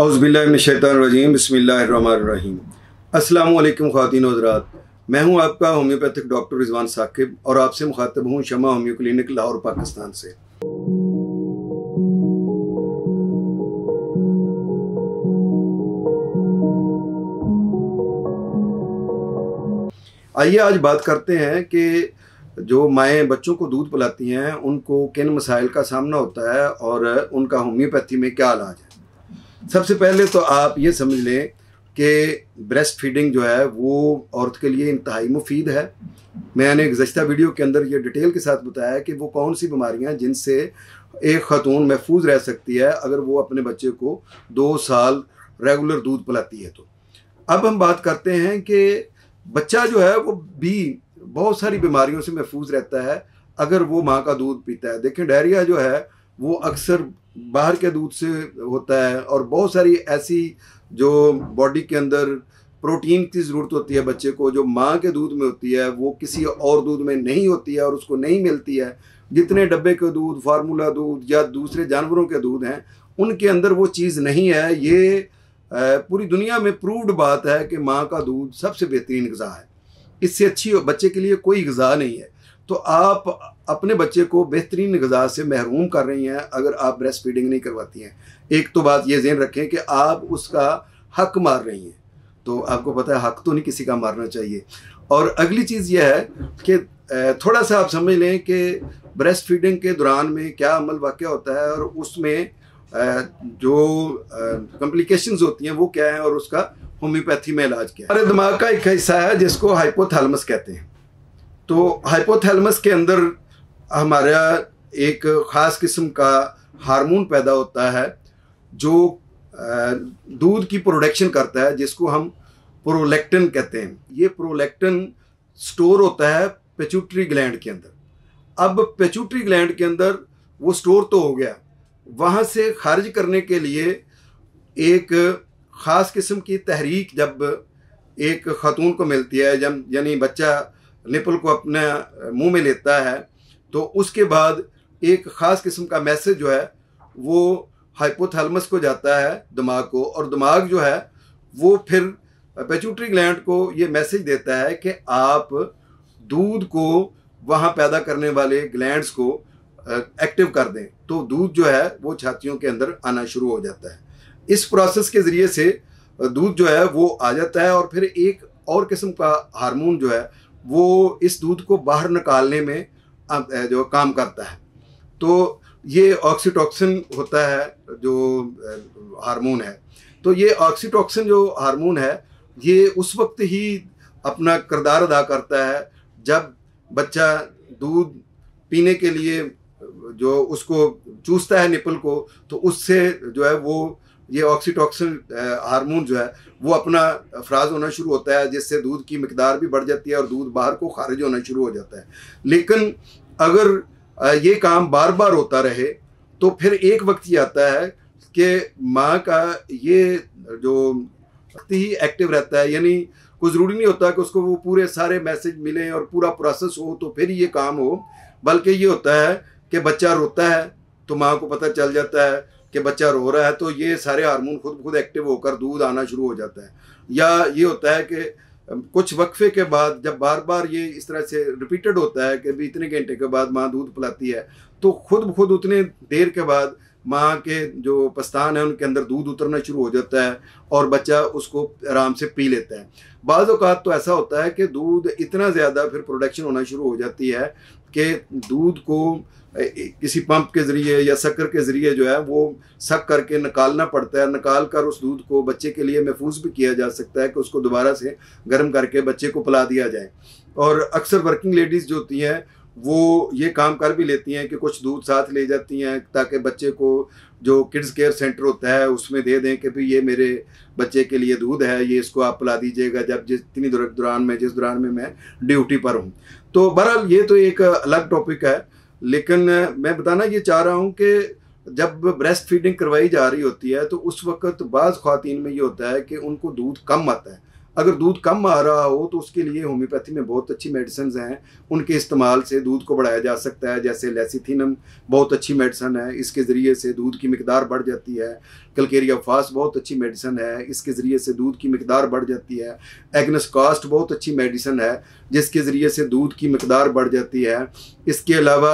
औज़ुबिल्लाहिमिनश्शैतानिर्रजीम बिस्मिल्लाहिर्रहमानिर्रहीम। अस्सलामु अलैकुम ख़वातीन और हज़रात, मैं हूं आपका होम्योपैथिक डॉक्टर रिजवान साकिब और आपसे मुखातब हूं शमा होम्यो क्लिनिक लाहौर पाकिस्तान से। आइए आज बात करते हैं कि जो माएँ बच्चों को दूध पिलाती हैं उनको किन मसाइल का सामना होता है और उनका होम्योपैथी में क्या इलाज है। सबसे पहले तो आप ये समझ लें कि ब्रेस्ट फीडिंग जो है वो औरत के लिए इंतहाई मुफीद है। मैंने एक गुज़श्ता वीडियो के अंदर ये डिटेल के साथ बताया कि वो कौन सी बीमारियां जिनसे एक ख़तून महफूज रह सकती है अगर वो अपने बच्चे को 2 साल रेगुलर दूध पिलाती है। तो अब हम बात करते हैं कि बच्चा जो है वो भी बहुत सारी बीमारियों से महफूज रहता है अगर वो माँ का दूध पीता है। देखें, डायरिया जो है वो अक्सर बाहर के दूध से होता है और बहुत सारी ऐसी जो बॉडी के अंदर प्रोटीन की ज़रूरत होती है बच्चे को, जो माँ के दूध में होती है वो किसी और दूध में नहीं होती है और उसको नहीं मिलती है। जितने डब्बे के दूध, फार्मूला दूध या दूसरे जानवरों के दूध हैं उनके अंदर वो चीज़ नहीं है। ये पूरी दुनिया में प्रूव्ड बात है कि माँ का दूध सबसे बेहतरीन ग़िज़ा है। इससे अच्छी बच्चे के लिए कोई ग़िज़ा नहीं है। तो आप अपने बच्चे को बेहतरीन ग़िज़ा से महरूम कर रही हैं अगर आप ब्रेस्ट फीडिंग नहीं करवाती हैं। एक तो बात ये ज़हन रखें कि आप उसका हक मार रही हैं, तो आपको पता है हक तो नहीं किसी का मारना चाहिए। और अगली चीज़ यह है कि थोड़ा सा आप समझ लें कि ब्रेस्ट फीडिंग के दौरान में क्या अमल वाक़या होता है और उसमें जो कॉम्प्लिकेशंस होती हैं वो क्या है और उसका होम्योपैथी में इलाज क्या है। हमारे दिमाग का एक हिस्सा है जिसको हाइपोथैलेमस कहते हैं। तो हाइपोथैलेमस के अंदर हमारा एक ख़ास किस्म का हार्मोन पैदा होता है जो दूध की प्रोडक्शन करता है, जिसको हम प्रोलैक्टिन कहते हैं। ये प्रोलैक्टिन स्टोर होता है पिट्यूटरी ग्लैंड के अंदर। अब पिट्यूटरी ग्लैंड के अंदर वो स्टोर तो हो गया, वहाँ से खारिज करने के लिए एक ख़ास किस्म की तहरीक जब एक ख़ातून को मिलती है, जब यानी बच्चा निपल को अपने मुंह में लेता है, तो उसके बाद एक ख़ास किस्म का मैसेज जो है वो हाइपोथैलेमस को जाता है दिमाग को, और दिमाग जो है वो फिर पिट्यूटरी ग्लैंड को ये मैसेज देता है कि आप दूध को वहाँ पैदा करने वाले ग्लैंड्स को एक्टिव कर दें, तो दूध जो है वो छातियों के अंदर आना शुरू हो जाता है। इस प्रोसेस के ज़रिए से दूध जो है वो आ जाता है और फिर एक और किस्म का हार्मोन जो है वो इस दूध को बाहर निकालने में जो काम करता है। तो ये ऑक्सीटोसिन होता है जो हार्मोन है। तो ये ऑक्सीटोसिन जो हार्मोन है ये उस वक्त ही अपना किरदार अदा करता है जब बच्चा दूध पीने के लिए जो उसको चूसता है निपल को, तो उससे जो है वो ये ऑक्सीटोसिन हार्मोन जो है वो अपना अफराज होना शुरू होता है, जिससे दूध की मिकदार भी बढ़ जाती है और दूध बाहर को खारिज होना शुरू हो जाता है। लेकिन अगर ये काम बार बार होता रहे तो फिर एक वक्त ये आता है कि माँ का ये जो ही एक्टिव रहता है, यानी कोई ज़रूरी नहीं होता कि उसको वो पूरे सारे मैसेज मिलें और पूरा प्रोसेस हो तो फिर ये काम हो, बल्कि ये होता है कि बच्चा रोता है तो माँ को पता चल जाता है कि बच्चा रो रहा है, तो ये सारे हार्मोन खुद एक्टिव होकर दूध आना शुरू हो जाता है। या ये होता है कि कुछ वक्फे के बाद जब बार बार ये इस तरह से रिपीटेड होता है कि भी इतने घंटे के बाद माँ दूध पिलाती है, तो खुद उतने देर के बाद माँ के जो पस्तान है उनके अंदर दूध उतरना शुरू हो जाता है और बच्चा उसको आराम से पी लेता है। बाज़ औक़ात तो ऐसा होता है कि दूध इतना ज़्यादा फिर प्रोडक्शन होना शुरू हो जाती है कि दूध को किसी पंप के ज़रिए या शक्कर के ज़रिए जो है वो सक करके निकालना पड़ता है। निकाल कर उस दूध को बच्चे के लिए महफूज भी किया जा सकता है कि उसको दोबारा से गर्म करके बच्चे को पिला दिया जाए। और अक्सर वर्किंग लेडीज़ जो होती हैं वो ये काम कर भी लेती हैं कि कुछ दूध साथ ले जाती हैं ताकि बच्चे को जो किड्स केयर सेंटर होता है उसमें दे दें कि भाई ये मेरे बच्चे के लिए दूध है, ये इसको आप पिला दीजिएगा जब जिस दौरान में मैं ड्यूटी पर हूँ। तो बहरहाल ये तो एक अलग टॉपिक है, लेकिन मैं बताना ये चाह रहा हूँ कि जब ब्रेस्ट फीडिंग करवाई जा रही होती है तो उस वक्त बाज़ ख़वातीन में ये होता है कि उनको दूध कम आता है। अगर दूध कम आ रहा हो तो उसके लिए होम्योपैथी में बहुत अच्छी मेडिसिन हैं, उनके इस्तेमाल से दूध को बढ़ाया जा सकता है। जैसे लेसिथिनम बहुत अच्छी मेडिसिन है, इसके ज़रिए से दूध की मिकदार बढ़ जाती है। कलकेरिया फास्ट बहुत अच्छी मेडिसिन है, इसके ज़रिए से दूध की मिकदार बढ़ जाती है। एग्नस कास्ट बहुत अच्छी मेडिसिन है, जिसके ज़रिए से दूध की मिकदार बढ़ जाती है। इसके अलावा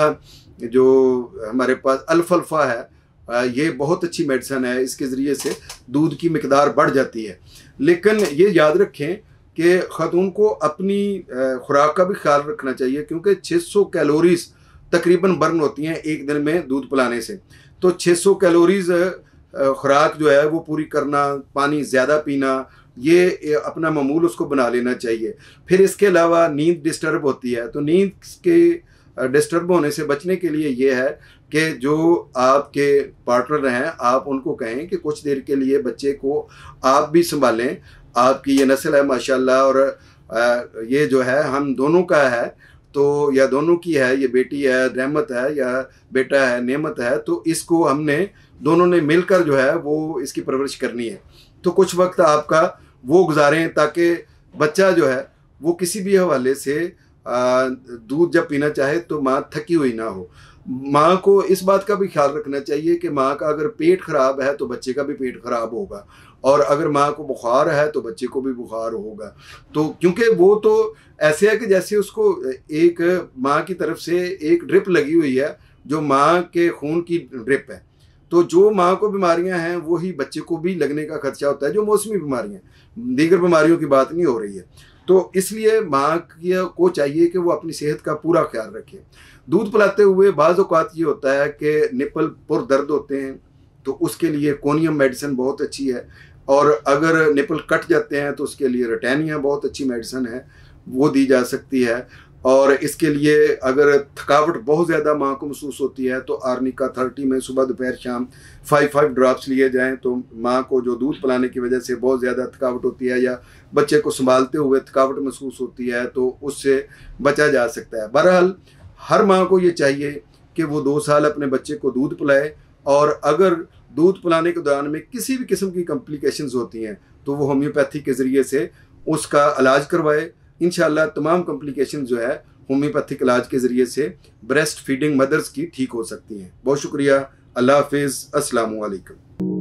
जो हमारे पास अल्फा है, ये बहुत अच्छी मेडिसिन है, इसके ज़रिए से दूध की मिकदार बढ़ जाती है। लेकिन ये याद रखें कि ख़ातून को अपनी खुराक का भी ख्याल रखना चाहिए, क्योंकि 600 कैलोरीज तकरीबन बर्न होती हैं एक दिन में दूध पिलाने से। तो 600 कैलोरीज खुराक जो है वो पूरी करना, पानी ज़्यादा पीना, ये अपना मामूल उसको बना लेना चाहिए। फिर इसके अलावा नींद डिस्टर्ब होती है, तो नींद के डिस्टर्ब होने से बचने के लिए ये है कि जो आपके पार्टनर हैं आप उनको कहें कि कुछ देर के लिए बच्चे को आप भी संभालें। आपकी ये नस्ल है माशाल्लाह, और ये जो है हम दोनों का है, तो या दोनों की है, ये बेटी है रहमत है या बेटा है नेमत है, तो इसको हमने दोनों ने मिलकर जो है वो इसकी परवरिश करनी है। तो कुछ वक्त आपका वो गुजारें ताकि बच्चा जो है वो किसी भी हवाले से दूध जब पीना चाहे तो माँ थकी हुई ना हो। माँ को इस बात का भी ख्याल रखना चाहिए कि माँ का अगर पेट खराब है तो बच्चे का भी पेट खराब होगा, और अगर माँ को बुखार है तो बच्चे को भी बुखार होगा। तो क्योंकि वो तो ऐसे है कि जैसे उसको एक माँ की तरफ से एक ड्रिप लगी हुई है, जो माँ के खून की ड्रिप है। तो जो माँ को बीमारियां हैं वही बच्चे को भी लगने का खर्चा होता है, जो मौसमी बीमारियां, दीगर बीमारियों की बात नहीं हो रही है। तो इसलिए माँ को चाहिए कि वो अपनी सेहत का पूरा ख्याल रखे। दूध पिलाते हुए बाज़ औक़ात ये होता है कि निपल पुर दर्द होते हैं, तो उसके लिए कोनियम मेडिसिन बहुत अच्छी है, और अगर निपल कट जाते हैं तो उसके लिए रटैनिया बहुत अच्छी मेडिसिन है, वो दी जा सकती है। और इसके लिए अगर थकावट बहुत ज़्यादा माँ को महसूस होती है तो आर्निका 30 में सुबह दोपहर शाम 5 ड्रॉप्स लिए जाएं, तो माँ को जो दूध पिलाने की वजह से बहुत ज़्यादा थकावट होती है या बच्चे को संभालते हुए थकावट महसूस होती है, तो उससे बचा जा सकता है। बहरहाल हर माँ को ये चाहिए कि वो 2 साल अपने बच्चे को दूध पिलाए, और अगर दूध पिलाने के दौरान में किसी भी किस्म की कॉम्प्लिकेशंस होती हैं तो वो होम्योपैथी के ज़रिए से उसका इलाज करवाए। इंशाल्लाह तमाम कॉम्प्लिकेशन जो है होम्योपैथिक इलाज के ज़रिए से ब्रेस्ट फीडिंग मदर्स की ठीक हो सकती हैं। बहुत शुक्रिया। अल्लाह हाफिज़। अस्सलामु अलैकुम।